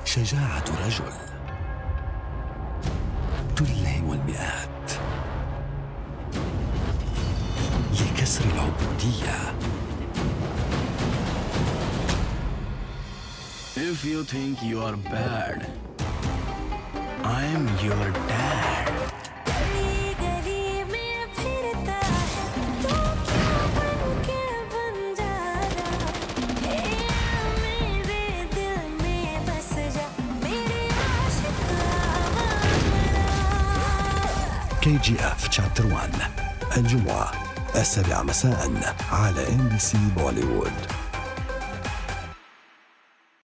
شجاعة رجل تلهم المئات لكسر العبودية. If you think you are bad, I'm your dad. KGF Chapter 1 الجمعة 7 مساء على NBC بوليوود.